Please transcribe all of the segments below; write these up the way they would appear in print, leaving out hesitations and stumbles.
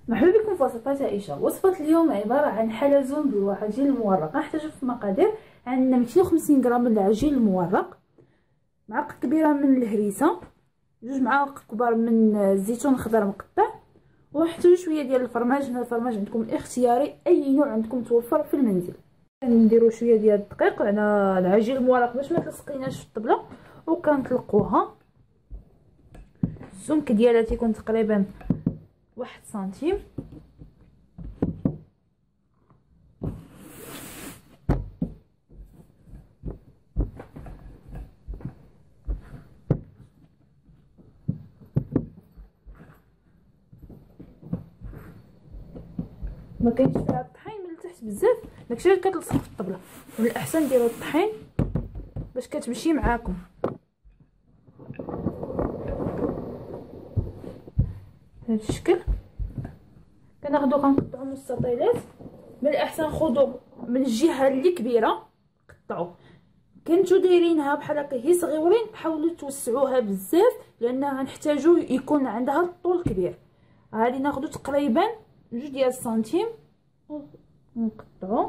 مرحبا بكم في وصفات عائشة. وصفة اليوم عبارة عن حلزون بالعجين المورق. نحتاج في المقادير عندنا 250 غرام من العجين المورق، معلقة كبيرة من الهريسة، 2 معالق كبار من الزيتون الخضر مقطع، ونحتاج شوية ديال الفرماج. هنا الفرماج عندكم اختياري، اي نوع عندكم توفر في المنزل. نديرو شوية ديال الدقيق على العجين المورق باش ما تلصقيناش في الطبلة، وكنطلقوها. السمك ديالها تيكون تقريبا 1 سنتيم. ما كاينش فيها الطحين من التحت بزاف، داكشي اللي كتلصق في الطبله. من الاحسن ديروا الطحين باش كتمشي معاكم. بهذا الشكل كناخذو كنقطعو مستطيلات. من الاحسن خذوا من الجهه اللي كبيره قطعوا. كنتو دايرينها بحال هكا هي صغيورين، حاولوا توسعوها بزاف لان غنحتاجو يكون عندها الطول كبير. غادي ناخذو تقريبا 2 ديال السنتيم ونقطعو.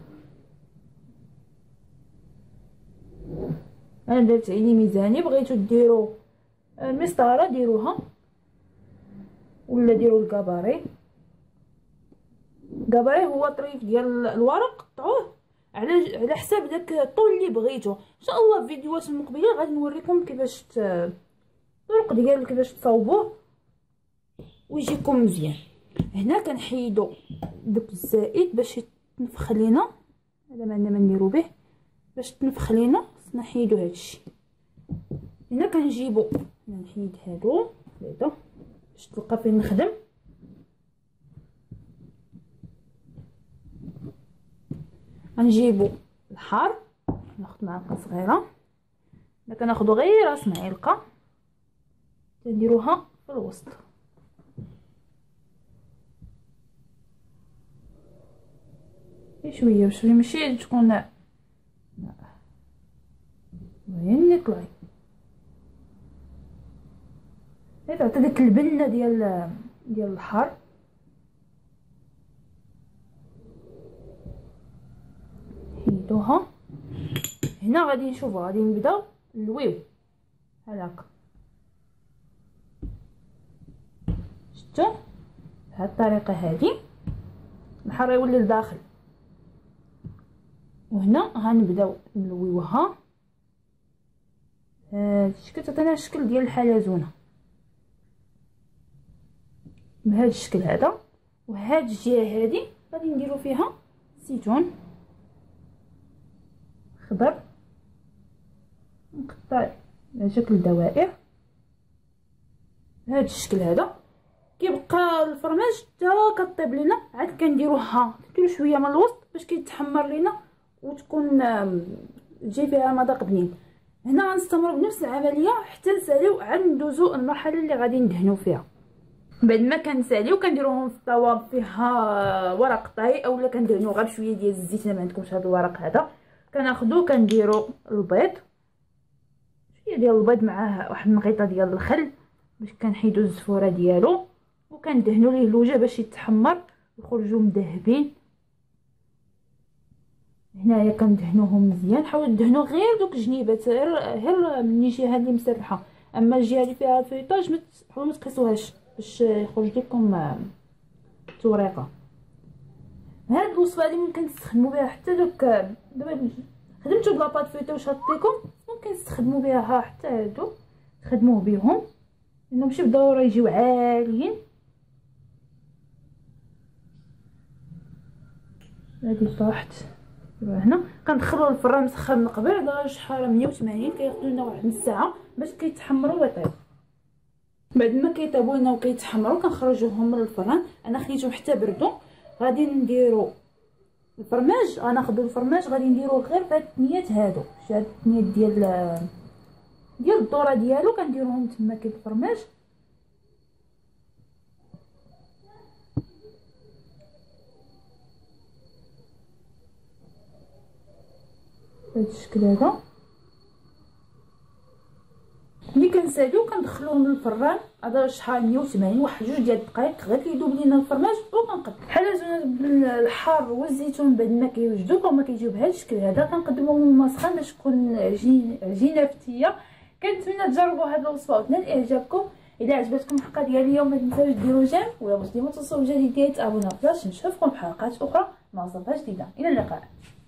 انا درت عيني ميزاني، بغيتو ديروا المسطره ديروها ولا ديروا الكاباري. الكاباري هو طريف ديال الورق، قطعوه على حساب داك الطول اللي بغيتو. ان شاء الله في فيديوهات المقبله غادي نوريكم كيفاش الطرق ديال كيفاش تصاوبوه ويجيكم مزيان. هنا كنحيدو داك الزائد باش يتنفخ لينا، هذا ما عندنا ما نديرو به. باش تنفخ لينا خصنا نحيدو هادشي. هنا كنجيبو نحيد هادو بعدا باش تلقى فين نخدم. غنجيبو الحار، ناخذ معلقه صغيره. انا كناخذو غير راس معلقه تنديروها في الوسط. شويه بشويه، ماشي تكون وين طلعي. تعطي ديك البنه ديال الحار. حيدوها. هنا غادي نشوفوا غادي نبداو نلويو هكا. شفتوا بهاد الطريقه هادي الحار يولي لداخل، وهنا غنبداو نلويوها. هاد الشكل تعطينا الشكل ديال الحلزونه بهذا الشكل هذا. وهاد الجهه هادي غادي نديرو فيها زيتون خضر، نقطع على شكل دوائر بهذا الشكل هذا. كيبقى الفرماج حتى كطيب لينا، عاد كنديروها نديرو شويه من الوسط باش كيتحمر لينا وتكون تجي فيها مذاق بنين. هنا غنستمروا بنفس العمليه حتى نساليو، عاد ندوزو المرحله اللي غادي ندهنو فيها. بعد ما كنساليو كنديروهم في الطاوه فيها ورق طهي، اولا كندهنو غير بشويه ديال الزيت الا ما عندكمش هذا الورق هذا. كناخذو كنديرو البيض، شويه ديال البيض معاه واحد النقيطه ديال الخل باش كنحيدو الزفوره ديالو، وكندهنو ليه الوجه باش يتحمر يخرجوا مذهبين. هنايا كندهنوهم مزيان. حاولوا تدهنوا غير دوك الجنيبات، غير من الجهه اللي مسرحه، اما الجهه اللي فيها الفيطاج حاولوا ما تقيسوهاش باش يخرج لكم التوريقه. هاد الوصفه اللي ممكن تستخدموا بها حتى دوك دابا خدمتو بلاطات فيتا وشطيكم، ممكن تستخدموا بها حتى هادو تخدموه بهم، لانه ماشي بالضروره يجيو عاليين. هادي طاحت هنا. كندخلوا الفران مسخن من قبل درجه حراره 180، كياخذوا لنا واحد نص ساعه باش كيتحمروا ويطيبوا. بعد ما كيطيبوا لنا وكيتحمروا كنخرجوهم من الفران. انا خليتهم حتى بردوا. غادي نديروا الفرماج، غناخذوا الفرماج غادي نديروه غير في هاد الثنيات هادو. هاد الثنيات ديال الذره ديالو كنديروهم تما كي الفرماج. بهذا الشكل هذا. ملي كنساليو كندخلوهم للفران هذا شحال 180 واحد جوج ديال الدقائق غير كيذوب لينا الفرماج وكنقد بحال زوينه بالحار والزيتون بعد ما كيوجدوا هما كيجيو بهذا الشكل هذا. كنقدموهم مسخن باش تكون عجينه فتيه. كنتمنى تجربوا هذه الوصفه وتنال اعجابكم. اذا عجبتكم الحلقه ديال اليوم ما تنساوش ديروا جيم ولا باش ديما توصلوا الجديدات ابوناو باش نشوفكم في حلقات اخرى مع وصفه جديده. الى اللقاء.